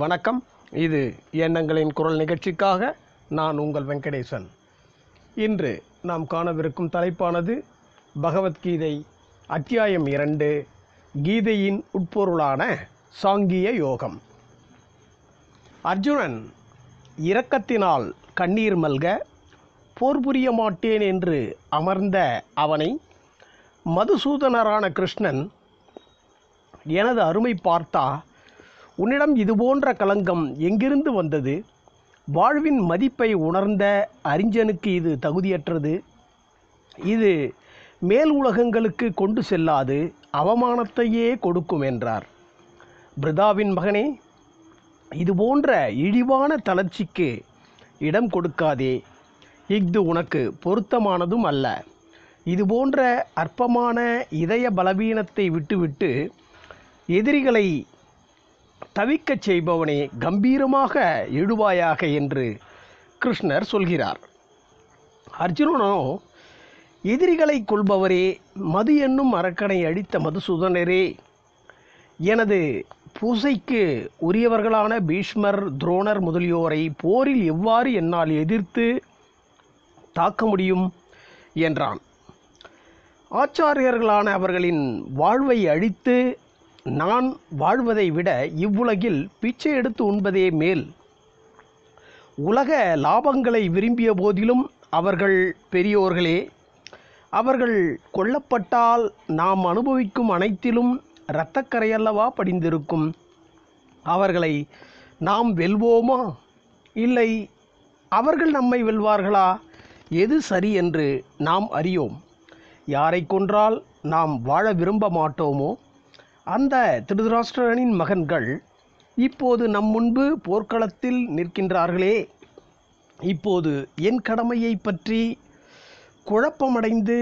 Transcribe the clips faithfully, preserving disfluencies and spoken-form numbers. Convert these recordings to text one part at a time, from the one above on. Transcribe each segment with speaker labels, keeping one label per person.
Speaker 1: வணக்கம். இது எண்ணங்களின் குரல் நிகழ்ச்சிக்காக நான் உங்கள் வெங்கடேசன். இன்று நாம் காணவிருக்கும் தலைப்பானது பகவத்கீதை அத்தியாயம் இரண்டு, கீதையின் உட்பொருளான சாங்கிய யோகம். அர்ஜுனன் இரக்கத்தினால் கண்ணீர் மல்க போர் புரிய மாட்டேன் என்று அமர்ந்த அவனை மதுசூதனரான கிருஷ்ணன், எனது அருமை பார்த்தா, உன்னிடம் இதுபோன்ற களங்கம் எங்கிருந்து வந்தது? வாழ்வின் மதிப்பை உணர்ந்த அறிஞனுக்கு இது தகுதியற்றது. இது மேல் உலகங்களுக்கு கொண்டு செல்லாது அவமானத்தையே கொடுக்கும் என்றார். பிருதாவின் மகனே, இதுபோன்ற இழிவான தளர்ச்சிக்கு இடம் கொடுக்காதே. இஃது உனக்கு பொருத்தமானதும் அல்ல. இதுபோன்ற அற்பமான இதய பலவீனத்தை விட்டுவிட்டு எதிரிகளை தவிக்கச் செய்பவனே கம்பீரமாக எழுவாயாக என்று கிருஷ்ணர் சொல்கிறார். அர்ஜுனனோ, எதிரிகளை கொள்பவரே, மது என்னும் அரக்கனை அழித்த மதுசூதனரே, எனது பூசைக்கு உரியவர்களான பீஷ்மர், துரோணர் முதலியோரை போரில் எவ்வாறு என்னால் எதிர்த்து தாக்க முடியும் என்றான். ஆச்சாரியர்களான அவர்களின் வாழ்வை அழித்து நான் வாழ்வதை விட இவ்வுலகில் பிச்சை எடுத்து உண்பதே மேல். உலக லாபங்களை விரும்பிய போதிலும் அவர்கள் பெரியோர்களே. அவர்கள் கொல்லப்பட்டால் நாம் அனுபவிக்கும் அனைத்திலும் இரத்தக்கரையல்லவா படிந்திருக்கும். அவர்களை நாம் வெல்வோமா, இல்லை அவர்கள் நம்மை வெல்வார்களா? எது சரி என்று நாம் அறியோம். யாரை கொன்றால் நாம் வாழ விரும்ப மாட்டோமோ அந்த திருதராஷ்டிரனின் மகன்கள் இப்போது நம் முன்பு போர்க்களத்தில் நிற்கின்றார்களே. இப்போது என் கடமையை பற்றி குழப்பமடைந்து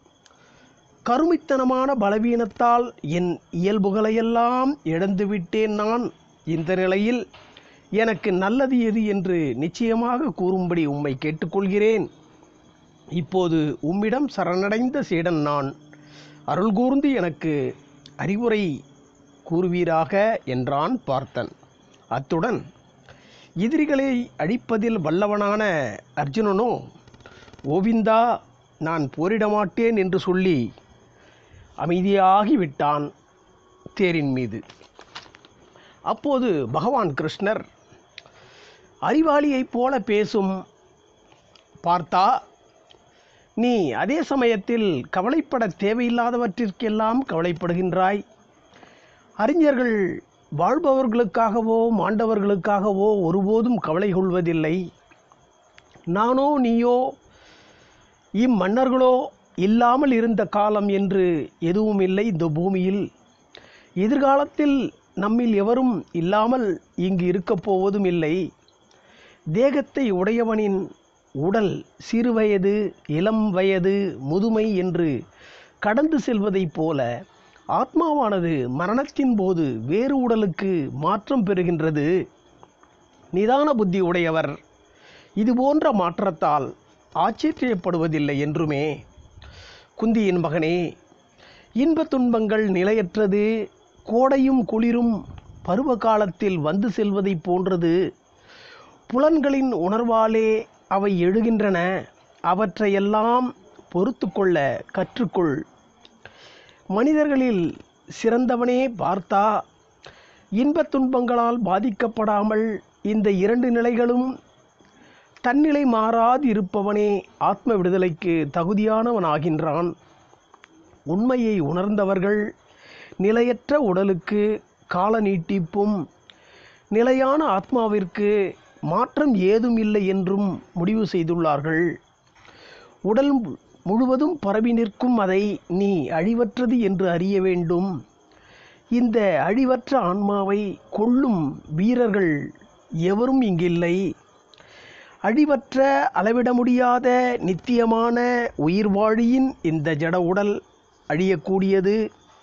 Speaker 1: கருமித்தனமான பலவீனத்தால் என் இயல்புகளையெல்லாம் இழந்துவிட்டேன் நான். இந்த நிலையில் எனக்கு நல்லது எது என்று நிச்சயமாக கூறும்படி உம்மை கேட்டுக்கொள்கிறேன். இப்போது உம்மிடம் சரணடைந்த சீடன் நான். அருள் கூர்ந்து எனக்கு அறிவுரை கூறுவீராக என்றான் பார்த்தன். அத்துடன் எதிரிகளை அழிப்பதில் வல்லவனான அர்ஜுனனோ, கோவிந்தா, நான் போரிடமாட்டேன் என்று சொல்லி அமைதியாகிவிட்டான் தேரின் மீது. அப்போது பகவான் கிருஷ்ணர், அறிவாளியைப் போல பேசும் பார்த்தா, நீ அதே சமயத்தில் கவலைப்பட தேவையில்லாதவற்றிற்கெல்லாம் கவலைப்படுகின்றாய். அறிஞர்கள் வாழ்பவர்களுக்காகவோ மாண்டவர்களுக்காகவோ ஒருபோதும் கவலை கொள்வதில்லை. நானோ நீயோ இம்மன்னர்களோ இல்லாமல் இருந்த காலம் என்று எதுவும் இல்லை இந்த பூமியில். எதிர்காலத்தில் நம்மில் எவரும் இல்லாமல் இங்கு இருக்கப் போவதும் இல்லை. தேகத்தை உடையவனின் உடல் சிறுவயது, இளம் வயது, முதுமை என்று கடந்து செல்வதைப் போல ஆத்மாவானது மரணத்தின் போது வேறு உடலுக்கு மாற்றம் பெறுகின்றது. நிதான புத்தி உடையவர் இதுபோன்ற மாற்றத்தால் ஆச்சரியப்படுவதில்லை என்றுமே. குந்தியின் மகனே, இன்ப துன்பங்கள் நிலையற்றது. கோடையும் குளிரும் பருவ காலத்தில் வந்து செல்வதைப் போன்றது. புலன்களின் உணர்வாலே அவை எழுகின்றன. அவற்றையெல்லாம் பொறுத்து கொள்ள கற்றுக்கொள். மனிதர்களில் சிறந்தவனே பார்த்தா, இன்பத் துன்பங்களால் பாதிக்கப்படாமல் இந்த இரண்டு நிலைகளும் தன்னிலை மாறாது இருப்பவனே ஆத்ம விடுதலைக்கு தகுதியானவனாகின்றான். உண்மையை உணர்ந்தவர்கள் நிலையற்ற உடலுக்கு கால நீட்டிப்பும் நிலையான ஆத்மாவிற்கு மாற்றம் ஏதும் இல்லை என்றும் முடிவு செய்துள்ளார்கள். உடல் முழுவதும் பரவி நிற்கும் அதை நீ அழிவற்றது என்று அறிய வேண்டும். இந்த அழிவற்ற ஆன்மாவை கொள்ளும் வீரர்கள் எவரும் இங்கில்லை. அழிவற்ற அளவிட முடியாத நித்தியமான உயிர்வாழியின் இந்த ஜட உடல் அழியக்கூடியது,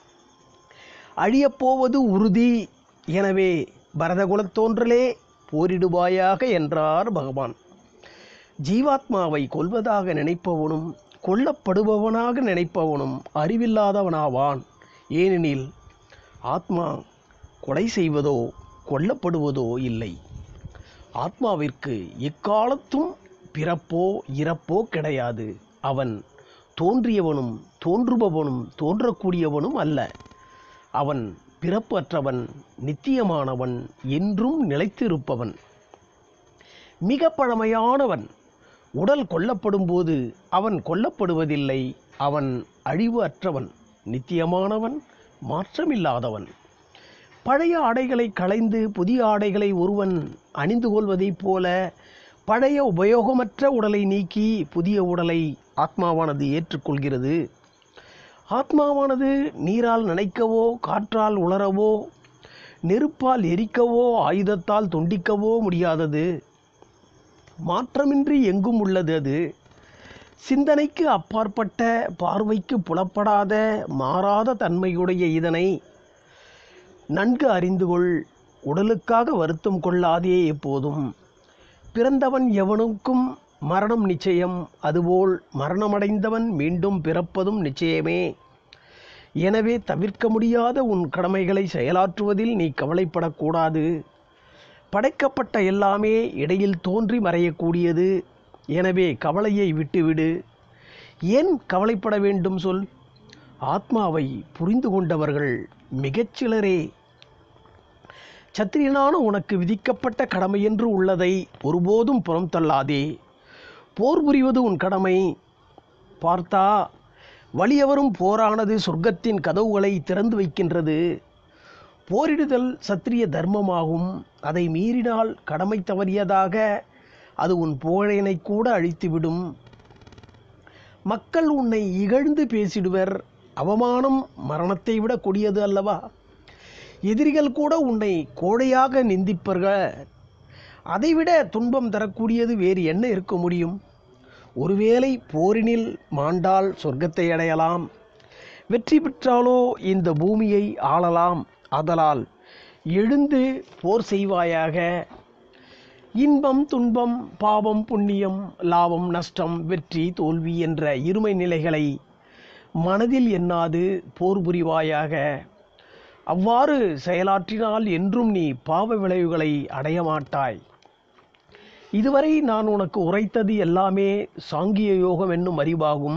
Speaker 1: அழியப்போவது உறுதி. எனவே பரதகுலத்தோன்றலே போரிடுவாயாக என்றார் பகவான். ஜீவாத்மாவை கொல்வதாக நினைப்பவனும் கொல்லப்படுபவனாக நினைப்பவனும் அறிவில்லாதவனாவான். ஏனெனில் ஆத்மா கொலை செய்வதோ கொல்லப்படுவதோ இல்லை. ஆத்மாவிற்கு எக்காலத்தும் பிறப்போ இறப்போ கிடையாது. அவன் தோன்றியவனும் தோன்றுபவனும் தோன்றக்கூடியவனும் அல்ல. அவன் பிறப்பற்றவன், நித்தியமானவன், என்றும் நிலைத்திருப்பவன், மிக பழமையானவன். உடல் கொல்லப்படும் போது அவன் கொல்லப்படுவதில்லை. அவன் அழிவு அற்றவன், நித்தியமானவன், மாற்றமில்லாதவன். பழைய ஆடைகளை களைந்து புதிய ஆடைகளை ஒருவன் அணிந்து கொள்வதைப் போல பழைய உபயோகமற்ற உடலை நீக்கி புதிய உடலை ஆத்மாவானது ஏற்றுக்கொள்கிறது. ஆத்மாவானது நீரால் நனைக்கவோ, காற்றால் உலரவோ, நெருப்பால் எரிக்கவோ, ஆயுதத்தால் துண்டிக்கவோ முடியாதது. மாற்றமின்றி எங்கும் உள்ளது. அது சிந்தனைக்கு அப்பாற்பட்ட, பார்வைக்கு புலப்படாத, மாறாத தன்மையுடைய இதனை நன்கு அறிந்து கொள். உடலுக்காக வருத்தம் கொள்ளாதே எப்போதும். பிறந்தவன் எவனுக்கும் மரணம் நிச்சயம். அதுபோல் மரணமடைந்தவன் மீண்டும் பிறப்பதும் நிச்சயமே. எனவே தவிர்க்க முடியாத உன் கடமைகளை செயலாற்றுவதில் நீ கவலைப்படக்கூடாது. படைக்கப்பட்ட எல்லாமே இடையில் தோன்றி மறையக்கூடியது. எனவே கவலையை விட்டுவிடு. ஏன் கவலைப்பட வேண்டும் சொல்? ஆத்மாவை புரிந்து கொண்டவர்கள் மிகச்சிலரே. சத்திரியனான உனக்கு விதிக்கப்பட்ட கடமையென்று உள்ளதை ஒருபோதும் புறம் தள்ளாதே. போர் புரிவது உன் கடமை. பார்த்தா, வலியவரும் போரானது சொர்க்கத்தின் கதவுகளை திறந்து வைக்கின்றது. போரிடுதல் சத்திரிய தர்மமாகும். அதை மீறினால் கடமை தவறியதாக அது உன் புகழினை கூட அழித்துவிடும். மக்கள் உன்னை இகழ்ந்து பேசிடுவர். அவமானம் மரணத்தை விட கொடியது அல்லவா? எதிரிகள் கூட உன்னை கோழையாக நிந்திப்பர்கள். அதைவிட துன்பம் தரக்கூடியது வேறு என்ன இருக்க முடியும்? ஒருவேளை போரினில் மாண்டால் சொர்க்கத்தை அடையலாம். வெற்றி பெற்றாலோ இந்த பூமியை ஆளலாம். ஆதலால் எழுந்து போர் செய்வாயாக. இன்பம் துன்பம், பாவம் புண்ணியம், லாபம் நஷ்டம், வெற்றி தோல்வி என்ற இருமை நிலைகளை மனதில் எண்ணாது போர் புரிவாயாக. அவ்வாறு செயலாற்றினால் என்றும் நீ பாவ விளைவுகளை அடைய மாட்டாய். இதுவரை நான் உனக்கு உரைத்தது எல்லாமே சாங்கிய யோகம் என்னும் அறிவாகும்.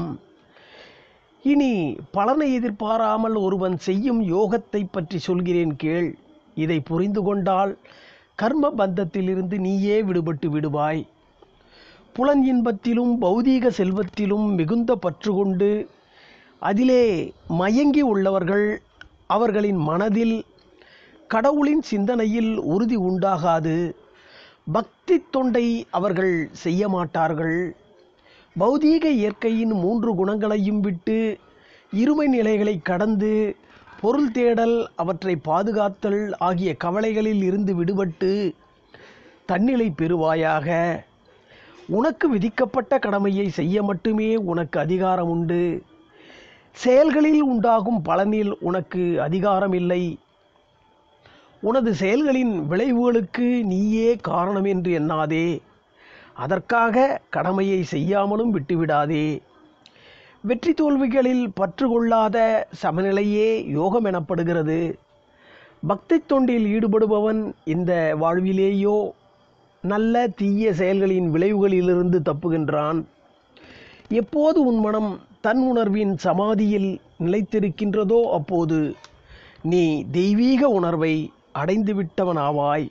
Speaker 1: இனி பலனை எதிர்பாராமல் ஒருவன் செய்யும் யோகத்தை பற்றி சொல்கிறேன் கேள். இதை புரிந்து கொண்டால் கர்ம பந்தத்திலிருந்து நீயே விடுபட்டு விடுவாய். புலன் இன்பத்திலும் பௌதீக செல்வத்திலும் மிகுந்த பற்று கொண்டு அதிலே மயங்கி உள்ளவர்கள், அவர்களின் மனதில் கடவுளின் சிந்தனையில் உறுதி உண்டாகாது. பக்தி தொண்டை அவர்கள் செய்ய மாட்டார்கள். பௌதீக இயற்கையின் மூன்று குணங்களையும் விட்டு இருமை நிலைகளை கடந்து பொருள் தேடல், அவற்றை பாதுகாத்தல் ஆகிய கவலைகளில் இருந்து விடுபட்டு தன்னிலை பெறுவாயாக. உனக்கு விதிக்கப்பட்ட கடமையை செய்ய மட்டுமே உனக்கு அதிகாரம் உண்டு. செயல்களில் உண்டாகும் பலனில் உனக்கு அதிகாரம் இல்லை. உனது செயல்களின் விளைவுகளுக்கு நீயே காரணம் என்று எண்ணாதே. அதற்காக கடமையை செய்யாமலும் விட்டுவிடாதே. வெற்றி தோல்விகளில் பற்று கொள்ளாத சமநிலையே யோகம் எனப்படுகிறது. பக்தி தொண்டில் ஈடுபடுபவன் இந்த வாழ்விலேயோ நல்ல தீய செயல்களின் விளைவுகளிலிருந்து தப்புகின்றான். எப்போது உன் மனம் தன் உணர்வின் சமாதியில் நிலைத்திருக்கின்றதோ அப்போது நீ தெய்வீக உணர்வை அடைந்து விட்டவனாவாய்.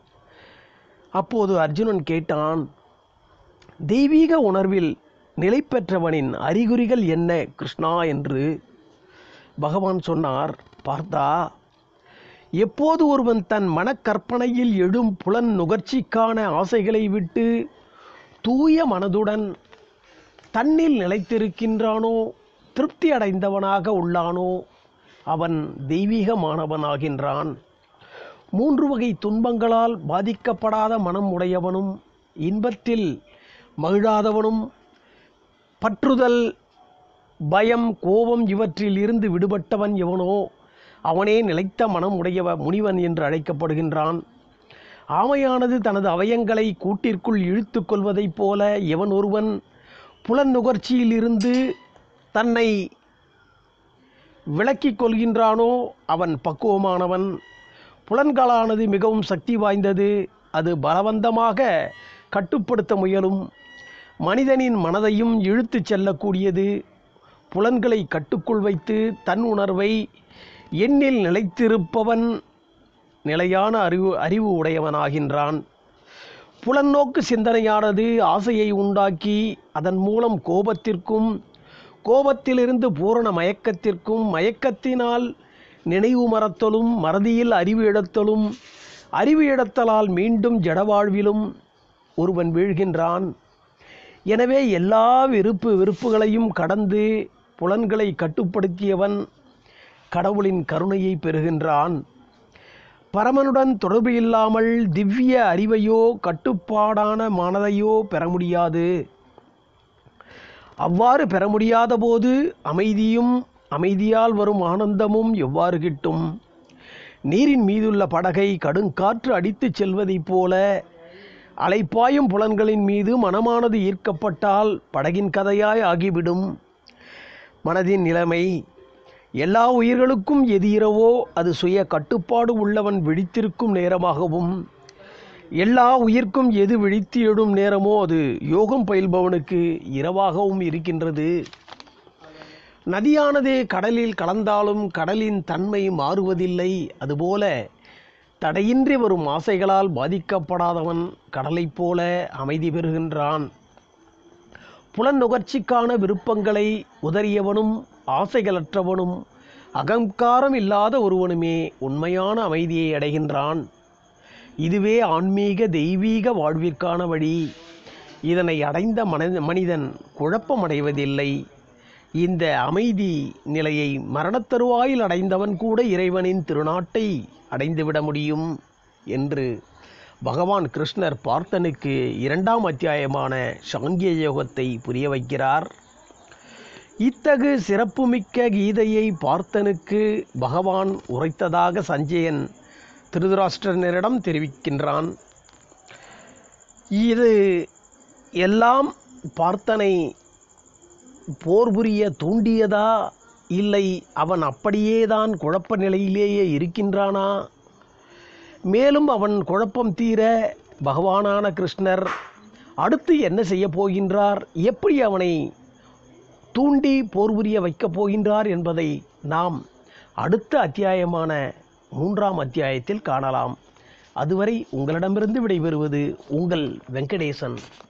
Speaker 1: அப்போது அர்ஜுனன் கேட்டான், தெய்வீக உணர்வில் நிலை பெற்றவனின் அறிகுறிகள் என்ன கிருஷ்ணா என்று. பகவான் சொன்னார், பார்த்தா, எப்போது ஒருவன் தன் மனக்கற்பனையில் எழும் புலன் நுகர்ச்சிக்கான ஆசைகளை விட்டு தூய மனதுடன் தன்னில் நிலைத்திருக்கின்றானோ, திருப்தி அடைந்தவனாக உள்ளானோ, அவன் தெய்வீகமானவனாகின்றான். மூன்று வகை துன்பங்களால் பாதிக்கப்படாத மனம் உடையவனும், இன்பத்தில் மகிழாதவனும், பற்றுதல், பயம், கோபம் இவற்றில் இருந்து விடுபட்டவன் எவனோ அவனே நிலைத்த மனம் உடையவ முனிவன் என்று அழைக்கப்படுகின்றான். ஆமையானது தனது அவயங்களை கூட்டிற்குள் இழுத்து கொள்வதைப் போல எவன் ஒருவன் புலன் நுகர்ச்சியில் இருந்து தன்னை விலக்கிக் கொள்கின்றானோ அவன் பக்குவமானவன். புலன்களானது மிகவும் சக்தி வாய்ந்தது. அது பலவந்தமாக கட்டுப்படுத்த முயலும். மனிதனின் மனதையும் இழுத்து செல்லக்கூடியது. புலன்களை கட்டுக்குள் வைத்து தன் உணர்வை எண்ணில் நிலைத்திருப்பவன் நிலையான அறிவு அறிவு உடையவனாகின்றான். புலன்னோக்கு சிந்தனையானது ஆசையை உண்டாக்கி அதன் மூலம் கோபத்திற்கும், கோபத்திலிருந்து பூரண மயக்கத்திற்கும், மயக்கத்தினால் நினைவு மறத்தலும், மறதியில் அறிவு இழத்தலும், அறிவு இழத்தலால் மீண்டும் ஜடவாழ்விலும் ஒருவன் வீழ்கின்றான். எனவே எல்லா விருப்பு வெறுப்புகளையும் கடந்து புலன்களை கட்டுப்படுத்தியவன் கடவுளின் கருணையை பெறுகின்றான். பரமனுடன் தொடர்பு இல்லாமல் திவ்ய அறிவையோ கட்டுப்பாடான மனதையோ பெற முடியாது. அவ்வாறு பெற முடியாத போது அமைதியும் அமைதியால் வரும் ஆனந்தமும் எவ்வாறு கிட்டும்? நீரின் மீதுள்ள படகை கடுங்காற்று அடித்துச் செல்வதைப் போல அலைப்பாயும் புலன்களின் மீது மனமானது ஈர்க்கப்பட்டால் படகின் கதையாய் ஆகிவிடும். மனதின் நிலைமை எல்லா உயிர்களுக்கும் எது இரவோ அது சுய கட்டுப்பாடு உள்ளவன் விழித்திருக்கும் நேரமாகவும், எல்லா உயிர்க்கும் எது விழித்து எழும் நேரமோ அது யோகம் பயில்பவனுக்கு இரவாகவும் இருக்கின்றது. நதியானது கடலில் கலந்தாலும் கடலின் தன்மை மாறுவதில்லை. அதுபோல தடையின்றி வரும் ஆசைகளால் பாதிக்கப்படாதவன் கடலைப் போல அமைதி பெறுகின்றான். புலன் நுகர்ச்சிக்கான விருப்பங்களை உதறியவனும் ஆசைகளற்றவனும் அகங்காரம் இல்லாத ஒருவனுமே உண்மையான அமைதியை அடைகின்றான். இதுவே ஆன்மீக தெய்வீக வாழ்விற்கான வழி. இதனை அடைந்த மனித மனிதன் குழப்பமடைவதில்லை. இந்த அமைதி நிலையை மரணத்தருவாயில் அடைந்தவன் கூட இறைவனின் திருநாட்டை அடைந்துவிட முடியும் என்று பகவான் கிருஷ்ணர் பார்த்தனுக்கு இரண்டாம் அத்தியாயமான சாங்கிய யோகத்தை புரிய வைக்கிறார். இத்தகு சிறப்புமிக்க கீதையை பார்த்தனுக்கு பகவான் உரைத்ததாக சஞ்சயன் திருதராஷ்டிரனிடம் தெரிவிக்கின்றான். இது எல்லாம் பார்த்தனை போர் புரிய தூண்டியதா, இல்லை அவன் அப்படியேதான் குழப்ப நிலையிலேயே இருக்கின்றானா? மேலும் அவன் குழப்பம் தீர பகவானான கிருஷ்ணர் அடுத்து என்ன செய்ய போகின்றார், எப்படி அவனை தூண்டி போர் புரிய வைக்கப் போகின்றார் என்பதை நாம் அடுத்த அத்தியாயமான மூன்றாம் அத்தியாயத்தில் காணலாம். அதுவரை உங்களிடமிருந்து விடைபெறுவது உங்கள் வெங்கடேசன்.